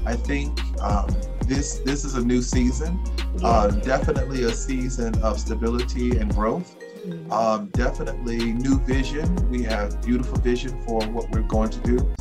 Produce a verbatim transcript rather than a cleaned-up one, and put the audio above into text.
I think um, this this is a new season, uh, definitely a season of stability and growth. Um, definitely new vision. We have beautiful vision for what we're going to do.